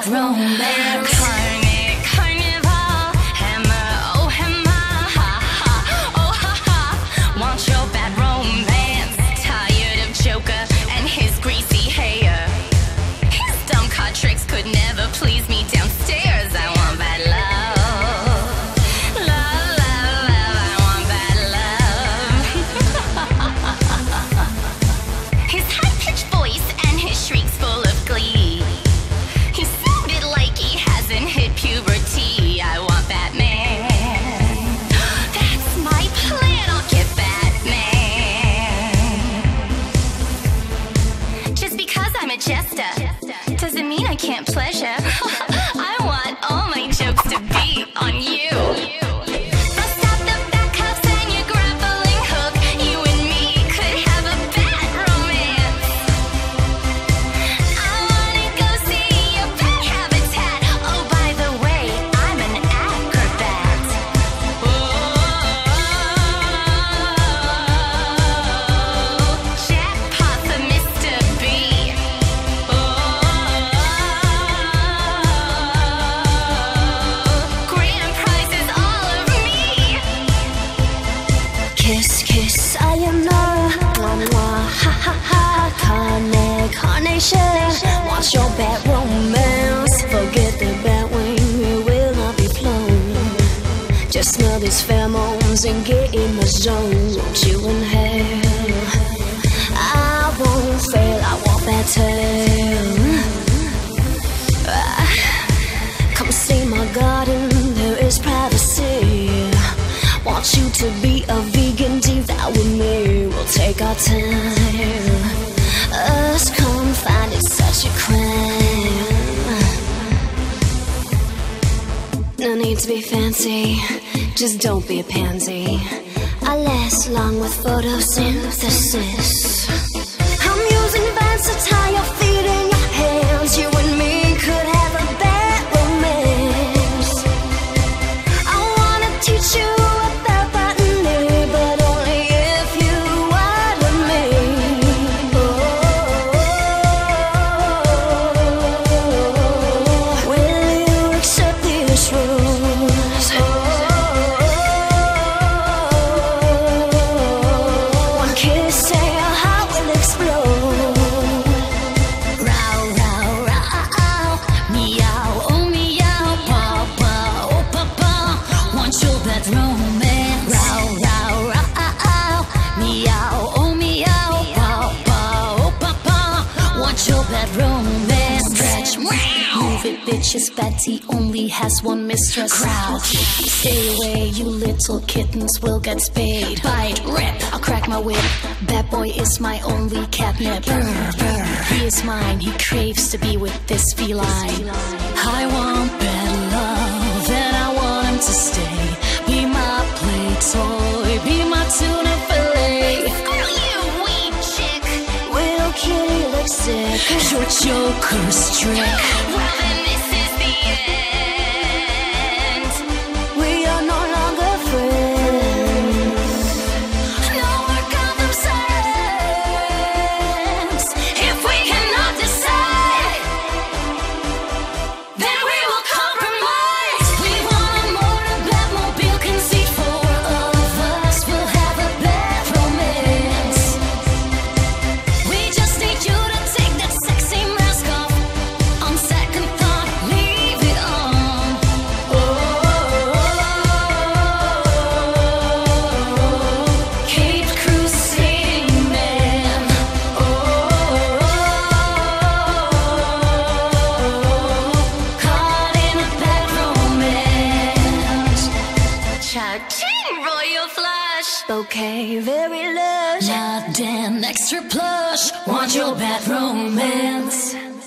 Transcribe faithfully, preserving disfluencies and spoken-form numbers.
bad romance. Carnic, carnival, hammer, oh hammer, ha ha, oh ha ha. Want your bad romance? Tired of Joker and his greasy hair. His dumb card tricks could never please me downstairs. I want bad love, love, love, love. I want bad love. His high-pitched voice and his shrieks full of glee. He sounded like he hasn't hit puberty. I want Batman. That's my plan. I'll get Batman. Just because I'm a jester doesn't mean I can't pleasure. I want all my jokes to be on you. Bust out the back cuffs and your grappling hook. You and me could have a bad romance. I wanna go see your pet habitat. Oh, by the way, I'm an acrobat. Oh, jackpot for Mister B. Oh, grand prizes all of me. Kiss, kiss, sayonara, mwah, mwah, ha, ha, ha. Carne, carnation, want your bad romance. Forget the bad wing, we will not be flown. Just smell these pheromones and get in the zone. Won't you inhale? I won't fail, I want that tail. Ah, come see my garden, there is privacy. Want you to be a vegan, deep that with me. We'll take our time. Us confined is such a crime. No need to be fancy, just don't be a pansy. I last long with photosynthesis. I'm using vines to tie your feet in your hands. You and me could have a bad romance. I wanna teach you about botany, but only if you water me. Oh, will you accept these rules? Oh, one kiss, say your heart will explode. Row, row, row, meow, oh meow, paw, paw, oh papa. Want your bad romance? Row, row, row, meow, oh meow, paw, paw, oh papa. Want your bad romance? Stretch, move it, bitches. Betty only has one mistress. Crouch, stay away, you little kittens will get spayed. Bite, rip, I'll crack my whip. Bad boy is my only catnip. Brr, brr. He is mine, he craves to be with this feline. I want bad love, and I want him to stay. Be my play toy, be my tuna fillet. Screw you, weed chick. Will kitty look sick? Your joker's trick. Well, then this is the end. We are no longer friends. No more Gotham Sirens. If we cannot decide, then we will compromise. We want a motor Batmobile conceit. Four of us will have a bad romance. We just need you to take that sexy mask off. On second thought, leave it on. Oh, Caped Crusading man. Oh, caught in a bad romance. Cha-ching, royal flush. Okay, very lush. Not damn extra plush. Want your bad romance?